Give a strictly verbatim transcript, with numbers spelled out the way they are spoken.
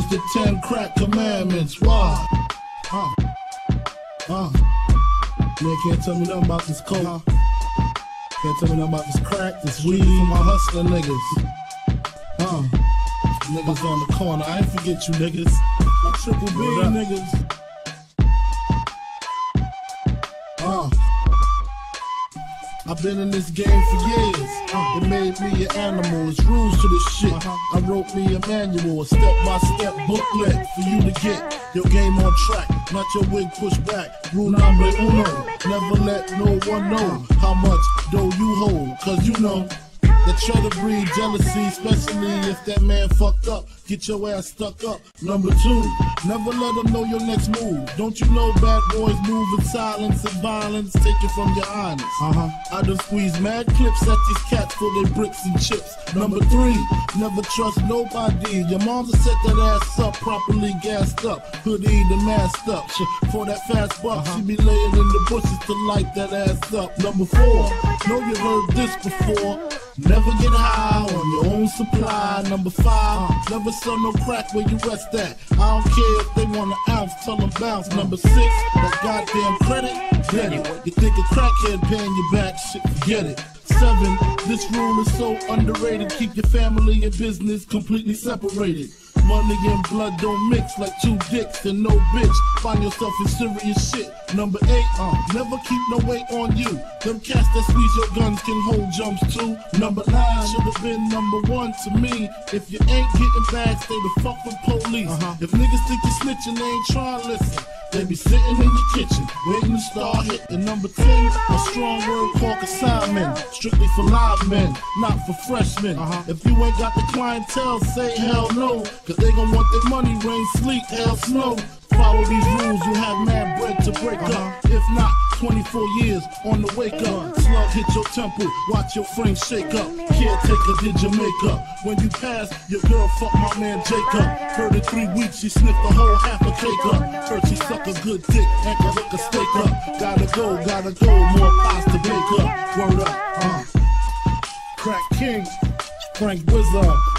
the ten crack commandments. Why? Uh, uh. Man can't tell me nothing about this coke. Uh, can't tell me nothing about this crack, this weed for my hustler niggas. Uh, niggas on the corner, I ain't forget you niggas. My triple B niggas. Uh, I've been in this game for years. Uh, it made me an animal. It's rules to this shit. Uh-huh. I wrote me a manual, a step-by-step booklet for you to get your game on track, not your wig pushed back. Rule number uno, never let no one know how much dough you hold, cause you know that try to breed jealousy, especially if that man fucked up. Get your ass stuck up. Number two, never let them know your next move. Don't you know bad boys move in silence and violence, take it from your highness. Uh-huh. I done squeeze mad clips at these cats for their bricks and chips. Number three, never trust nobody. Your mom's set that ass up, properly gassed up, hoodie and masked up. For that fast buck, uh-huh. She be laying in the bushes to light that ass up. Number four, know you heard this before. Never get high on your own supply. Number five, uh, never sell no crack where you rest at. I don't care if they want an ounce, tell them bounce. Number six, that goddamn credit, get it. You think a crackhead paying you back, shit, forget it. Seven, this rule is so underrated. Keep your family and business completely separated. Money and blood don't mix like two dicks and no bitch. Find yourself in serious shit. Number eight, uh, never keep no weight on you. Them cats that squeeze your guns can hold jumps too. Number nine should have been number one to me. If you ain't getting back, stay the fuck with police. Uh-huh. If niggas think you snitching, they ain't trying to listen. They be sitting in your kitchen, waiting to start hitting. Number ten, a strong word called consignment. Strictly for live men, not for freshmen. Uh-huh. If you ain't got the clientele, say hell no. Cause they gon' want their money, rain, sleet, hell, snow. Follow these rules, you have mad bread to break uh-huh. up. If not, twenty-four years on the wake up. Slug hit your temple, watch your frame shake up. Caretaker did your makeup. When you pass, your girl fucked my man Jacob. Heard in three weeks, she sniffed the whole half a cake up. Heard she suck a good dick and could hook a steak up. Gotta go, gotta go, more pies to bake up. Word up, uh. Crack King, Frank Wizard.